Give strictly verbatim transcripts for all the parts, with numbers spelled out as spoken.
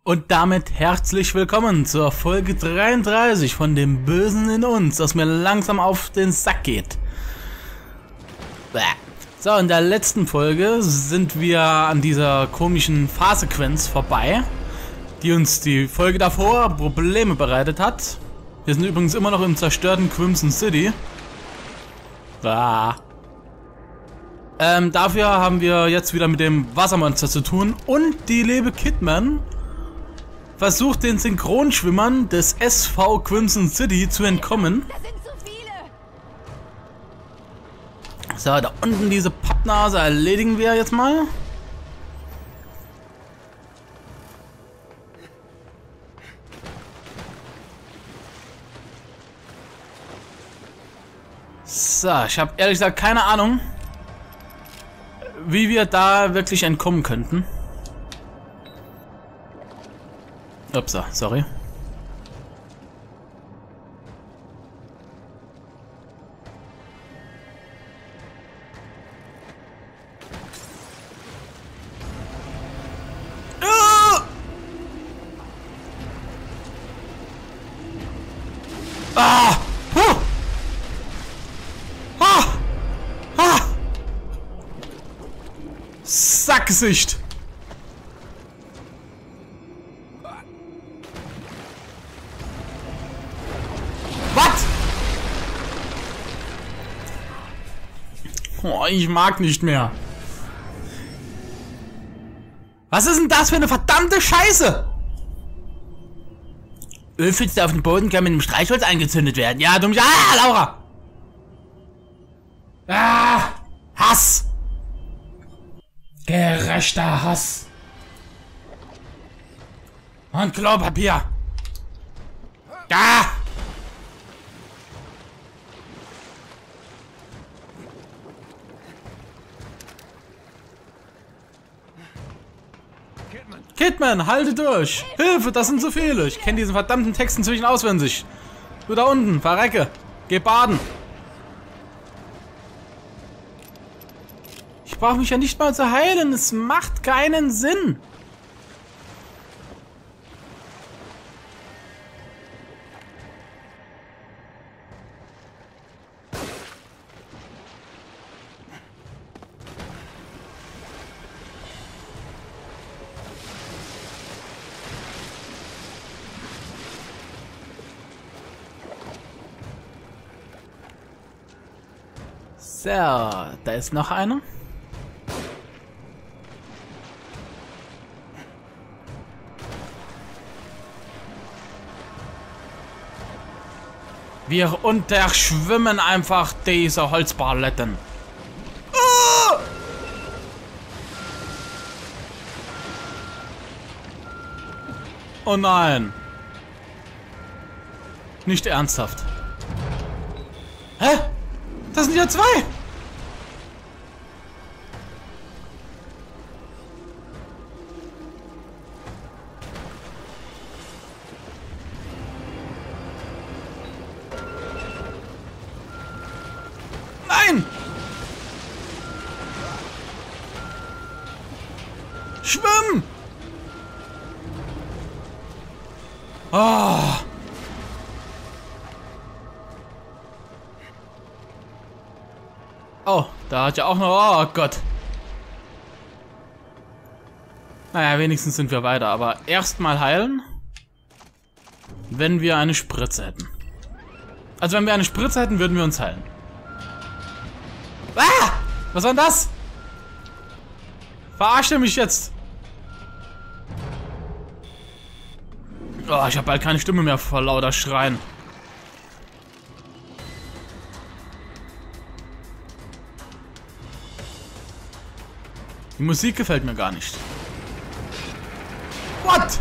Und damit herzlich willkommen zur Folge dreiunddreißig von dem Bösen in uns, das mir langsam auf den Sack geht. So, in der letzten Folge sind wir an dieser komischen Fahrsequenz vorbei, die uns die Folge davor Probleme bereitet hat. Wir sind übrigens immer noch im zerstörten Crimson City. Ah. Ähm, dafür haben wir jetzt wieder mit dem Wassermonster zu tun und die liebe Kidman versucht den Synchronschwimmern des S V Crimson City zu entkommen. Das sind zu viele. So, da unten diese Pappnase erledigen wir jetzt mal. So, ich habe ehrlich gesagt keine Ahnung, wie wir da wirklich entkommen könnten. Upsa, sorry. Ah! Ah! Huh! Ah! Ah! Sackgesicht! Oh, ich mag nicht mehr. Was ist denn das für eine verdammte Scheiße? Ölpfütze auf dem Boden kann mit einem Streichholz angezündet werden. Ja, dumm. Ah, Laura! Ah, Hass! Gerechter Hass. Und Klopapier. Ah! Kidman, halte durch! Hilfe, das sind zu viele! Ich kenne diesen verdammten Text inzwischen auswendig. Du da unten, verrecke! Geh baden! Ich brauche mich ja nicht mal zu heilen, es macht keinen Sinn! So, da ist noch einer. Wir unterschwimmen einfach diese Holzpaletten. Oh! Oh nein. Nicht ernsthaft. Hä? Das sind ja zwei! Nein! Schwimm! Oh! Oh, da hat ja auch noch... Oh Gott. Naja, wenigstens sind wir weiter. Aber erstmal heilen, wenn wir eine Spritze hätten. Also wenn wir eine Spritze hätten, würden wir uns heilen. Ah! Was war denn das? Verarscht ihr mich jetzt? Oh, ich habe bald keine Stimme mehr vor lauter Schreien. Die Musik gefällt mir gar nicht. What?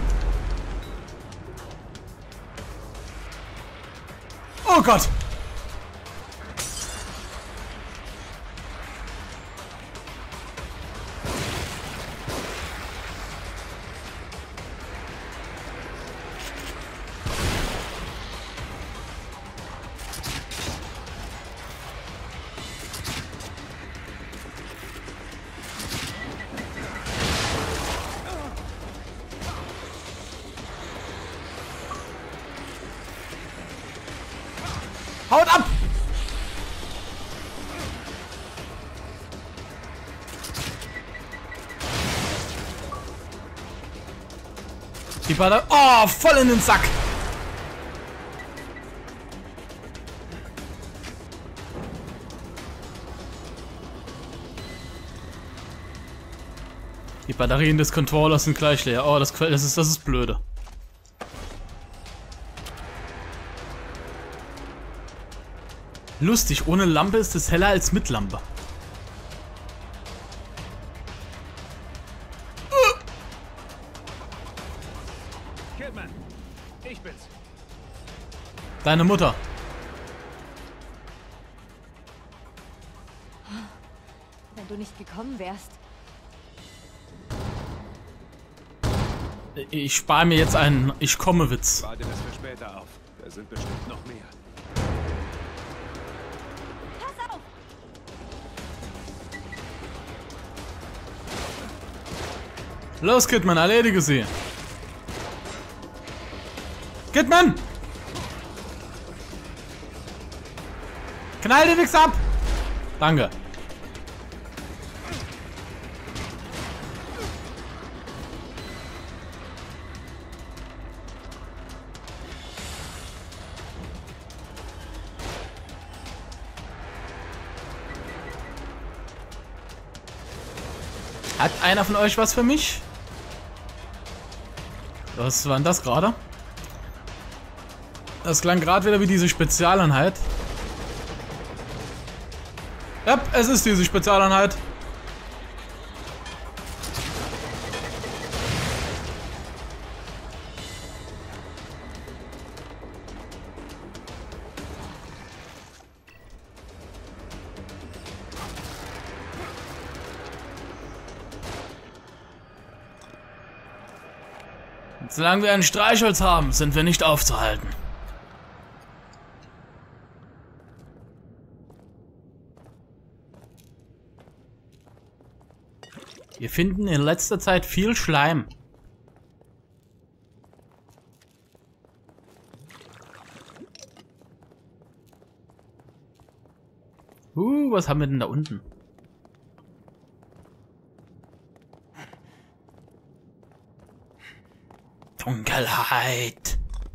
Oh Gott! Haut ab! Die Baller. Oh, voll in den Sack! Die Batterien des Controllers sind gleich leer. Oh, das, das, ist, das ist blöde. Lustig, ohne Lampe ist es heller als mit Lampe. Kidman, ich bin's. Deine Mutter. Wenn du nicht gekommen wärst. Ich spare mir jetzt einen Ich komme Witz. Warte das für später auf. Da sind bestimmt noch mehr. Pass auf! Los, Kidman, erledige sie. Kidman! Knall den Wichs ab! Danke. Hat einer von euch was für mich? Was war denn das gerade? Das klang gerade wieder wie diese Spezialeinheit. Ja, es ist diese Spezialeinheit. Solange wir ein Streichholz haben, sind wir nicht aufzuhalten. Wir finden in letzter Zeit viel Schleim. Uh, was haben wir denn da unten? Dunkelheit.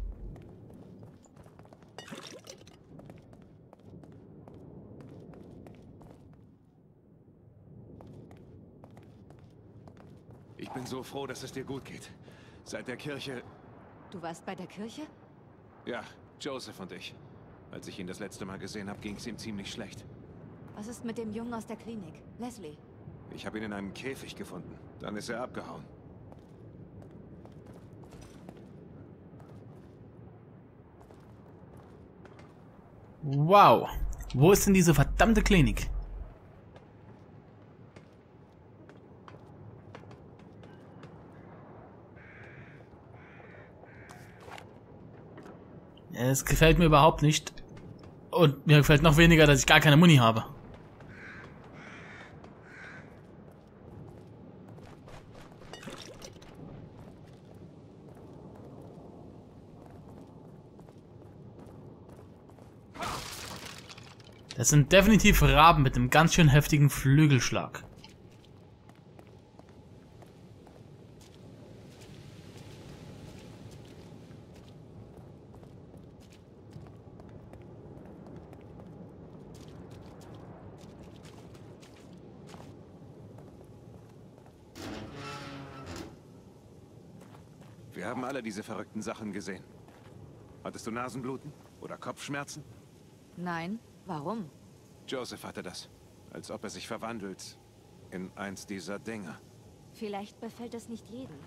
Ich bin so froh, dass es dir gut geht. Seit der Kirche... Du warst bei der Kirche? Ja, Joseph und ich. Als ich ihn das letzte Mal gesehen habe, ging es ihm ziemlich schlecht. Was ist mit dem Jungen aus der Klinik? Leslie? Ich habe ihn in einem Käfig gefunden. Dann ist er abgehauen. Wow. Wo ist denn diese verdammte Klinik? Es gefällt mir überhaupt nicht. Und mir gefällt noch weniger, dass ich gar keine Muni habe. Das sind definitiv Raben mit einem ganz schön heftigen Flügelschlag. Wir haben alle diese verrückten Sachen gesehen. Hattest du Nasenbluten? Oder Kopfschmerzen? Nein. Warum? Joseph hatte das. Als ob er sich verwandelt in eins dieser Dinger. Vielleicht befällt es nicht jeden.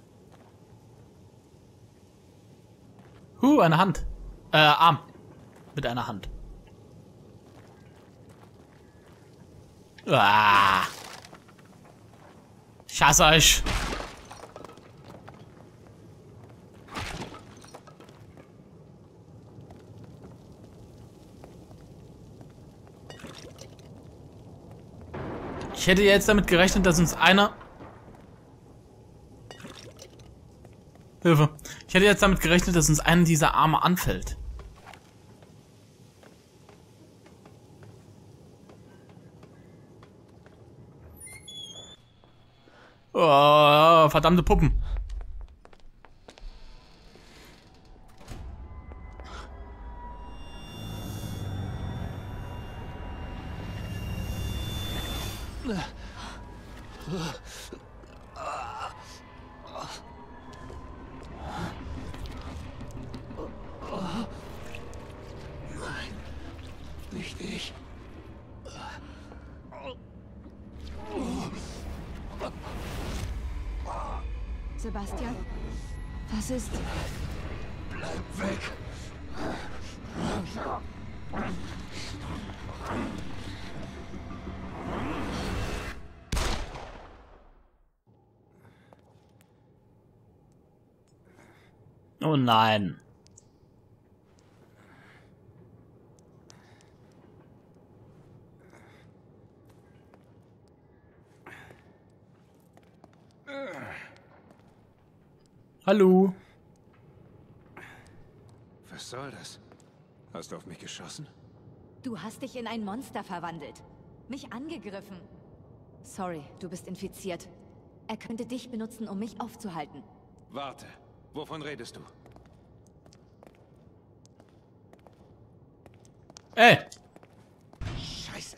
Huh, eine Hand. Äh, Arm. Mit einer Hand. Ah. Ich hasse euch. Ich hätte jetzt damit gerechnet, dass uns einer... Hilfe. Ich hätte jetzt damit gerechnet, dass uns einer dieser Arme anfällt. Oh, verdammte Puppen. Nicht ich. Sebastian? Was ist? Bleib weg. Oh nein. Hallo. Was soll das? Hast du auf mich geschossen? Du hast dich in ein Monster verwandelt. Mich angegriffen. Sorry, du bist infiziert. Er könnte dich benutzen, um mich aufzuhalten. Warte. Wovon redest du? Ey. Scheiße.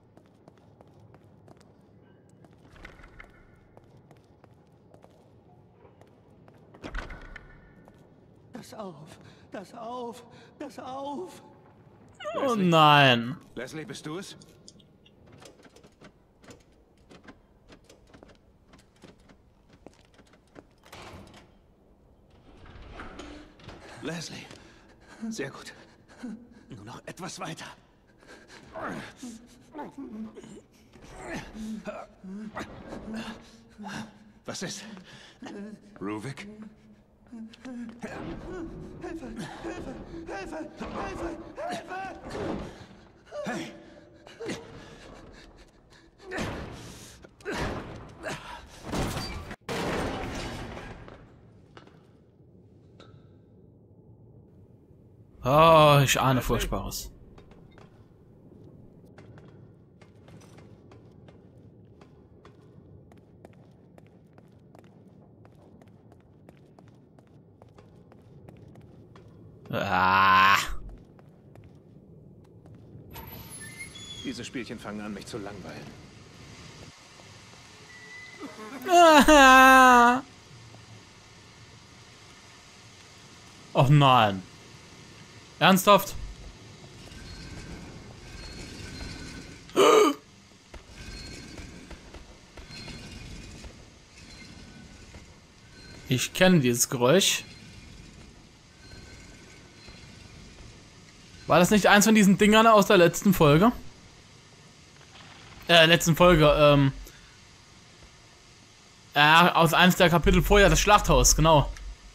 Das auf, das auf, das auf. Oh Leslie? nein. Leslie, bist du es? Leslie. Sehr gut. Nur noch etwas weiter. Was ist? Ruvik? Hilfe, Hilfe, Hilfe, Hilfe, Hilfe! Hey! Oh, ich ahne Furchtbares. Ah. Diese Spielchen fangen an, mich zu langweilen. Ah. Oh nein. Ernsthaft? Ich kenne dieses Geräusch. War das nicht eins von diesen Dingern aus der letzten Folge? Äh, letzten Folge, ähm. Ja, aus eins der Kapitel vorher, das Schlachthaus, genau.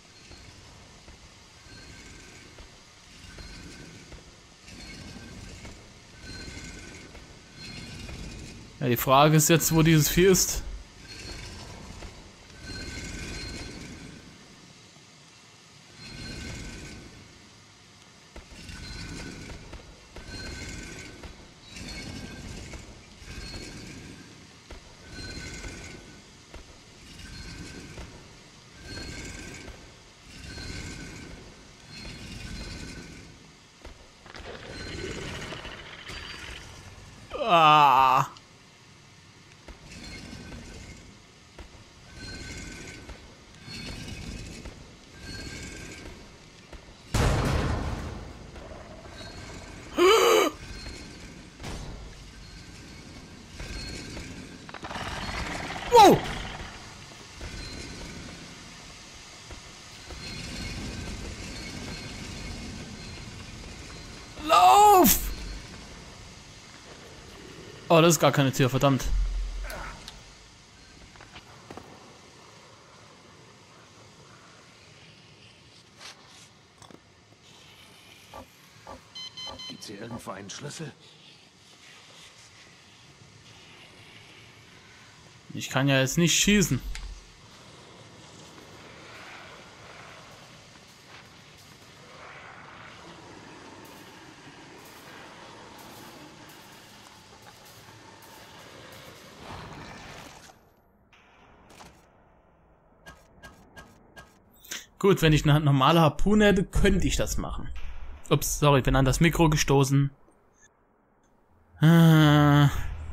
Ja, die Frage ist jetzt, wo dieses Vieh ist. Ah. Wow. Lauf! Oh, das ist gar keine Tür, verdammt. Gibt's hier irgendwo einen Schlüssel? Ich kann ja jetzt nicht schießen. Gut, wenn ich eine normale Harpune hätte, könnte ich das machen. Ups, sorry, bin an das Mikro gestoßen. Äh...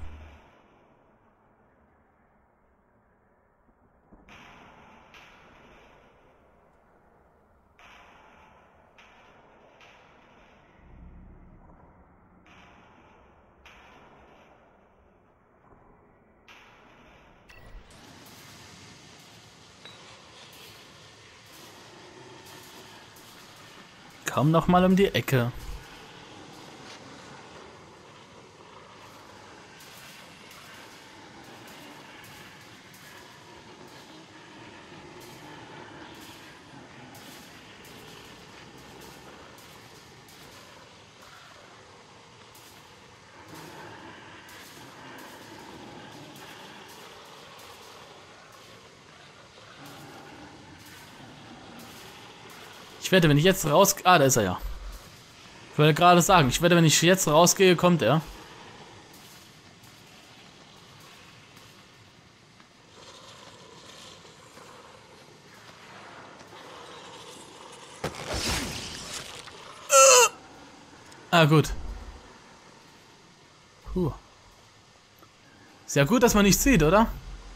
Komm noch mal um die Ecke. Ich wette, wenn ich jetzt raus... Ah, da ist er ja. Ich wollte gerade sagen, ich wette, wenn ich jetzt rausgehe, kommt er. Ah, gut. Puh. Ist ja gut, dass man nichts sieht, oder?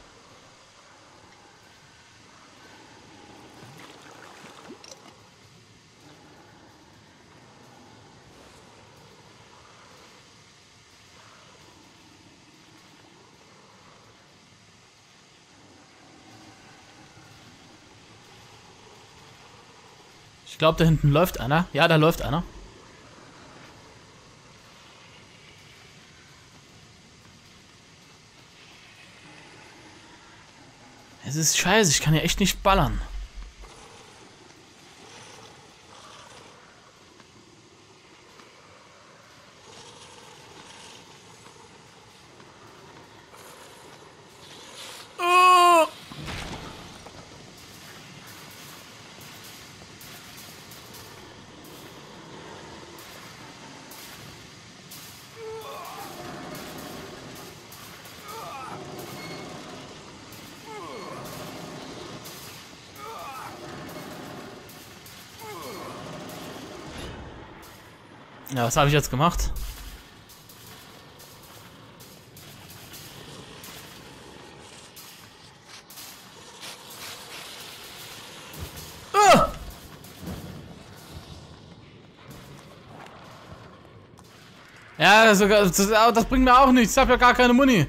Ich glaube, da hinten läuft einer. Ja, da läuft einer. Es ist scheiße, ich kann ja echt nicht ballern. Oh! Ja, was habe ich jetzt gemacht? Ah! Ja, sogar, das, das bringt mir auch nichts. Ich habe ja gar keine Muni.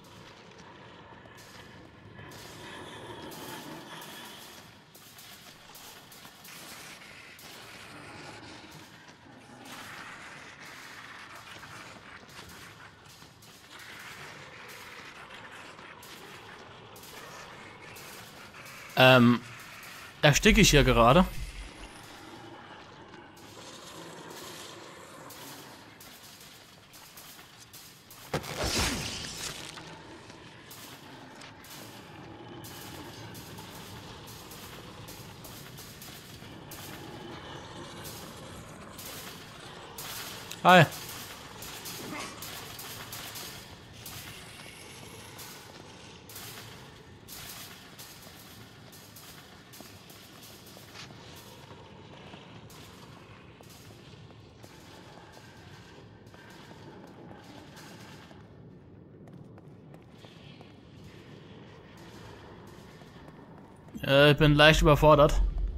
Ähm, ersticke ich hier gerade. Hi. Äh, ich bin leicht überfordert.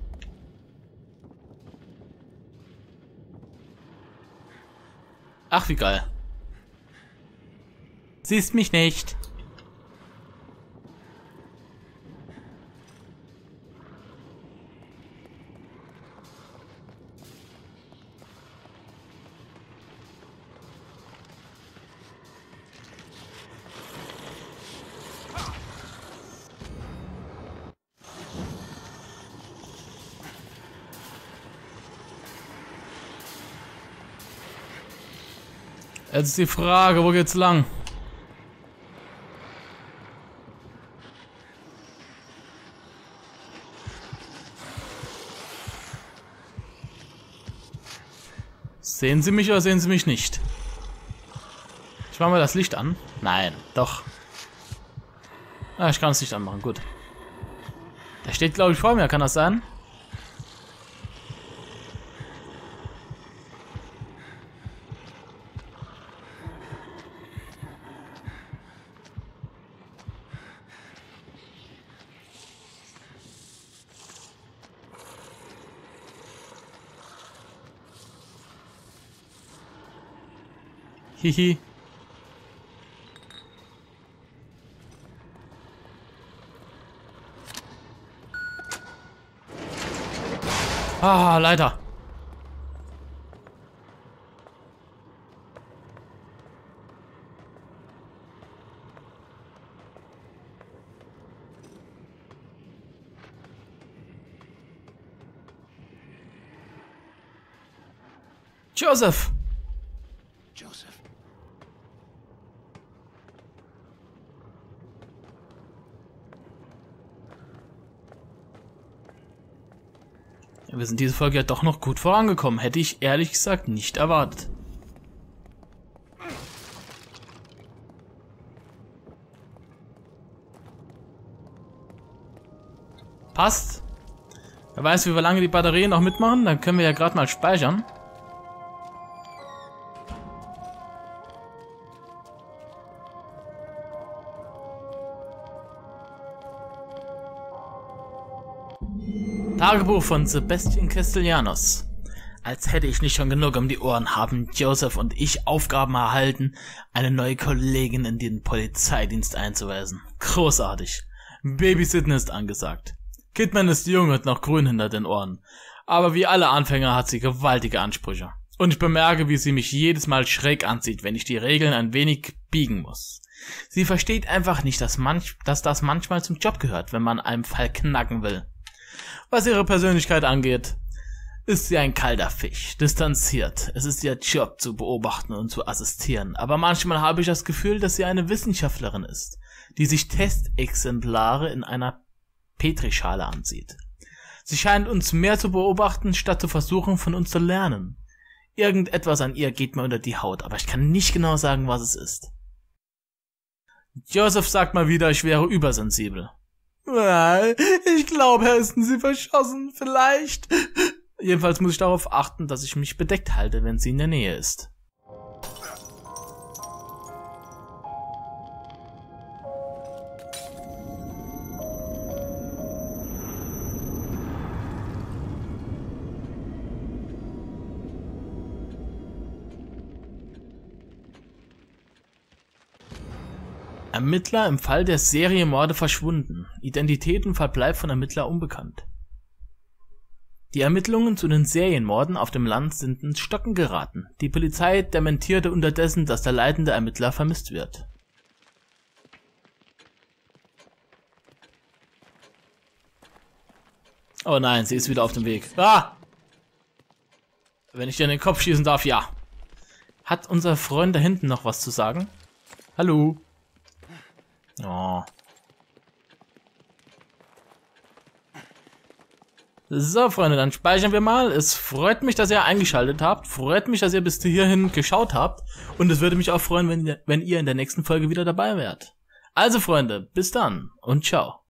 Ach, wie geil. Siehst mich nicht. Jetzt ist die Frage, wo geht's lang? Sehen Sie mich oder sehen Sie mich nicht? Ich mache mal das Licht an. Nein, doch. Ah, ich kann das Licht anmachen, gut. Der steht, glaube ich, vor mir, kann das sein? Hihi. Ah, leider. Joseph! Joseph. Wir sind diese Folge ja doch noch gut vorangekommen. Hätte ich ehrlich gesagt nicht erwartet. Passt. Wer weiß, wie wir lange die Batterien noch mitmachen. Dann können wir ja gerade mal speichern. Tagebuch von Sebastian Castellanos. Als hätte ich nicht schon genug um die Ohren, haben Joseph und ich Aufgaben erhalten, eine neue Kollegin in den Polizeidienst einzuweisen. Großartig. Babysitten ist angesagt. Kidman ist jung und noch grün hinter den Ohren. Aber wie alle Anfänger hat sie gewaltige Ansprüche. Und ich bemerke, wie sie mich jedes Mal schräg ansieht, wenn ich die Regeln ein wenig biegen muss. Sie versteht einfach nicht, dass, manch, dass das manchmal zum Job gehört, wenn man einen Fall knacken will. Was ihre Persönlichkeit angeht, ist sie ein kalter Fisch, distanziert. Es ist ihr Job zu beobachten und zu assistieren, aber manchmal habe ich das Gefühl, dass sie eine Wissenschaftlerin ist, die sich Testexemplare in einer Petrischale ansieht. Sie scheint uns mehr zu beobachten, statt zu versuchen, von uns zu lernen. Irgendetwas an ihr geht mir unter die Haut, aber ich kann nicht genau sagen, was es ist. Joseph sagt mal wieder, ich wäre übersensibel. Ich glaube, hätten sie verschossen, vielleicht. Jedenfalls muss ich darauf achten, dass ich mich bedeckt halte, wenn sie in der Nähe ist. Ermittler im Fall der Serienmorde verschwunden. Identität und Verbleib von Ermittler unbekannt. Die Ermittlungen zu den Serienmorden auf dem Land sind ins Stocken geraten. Die Polizei dementierte unterdessen, dass der leitende Ermittler vermisst wird. Oh nein, sie ist wieder auf dem Weg. Ah! Wenn ich dir in den Kopf schießen darf, ja. Hat unser Freund da hinten noch was zu sagen? Hallo? Oh. So, Freunde, dann speichern wir mal. Es freut mich, dass ihr eingeschaltet habt. Freut mich, dass ihr bis hierhin geschaut habt. Und es würde mich auch freuen, wenn, wenn ihr in der nächsten Folge wieder dabei wärt. Also, Freunde, bis dann und ciao.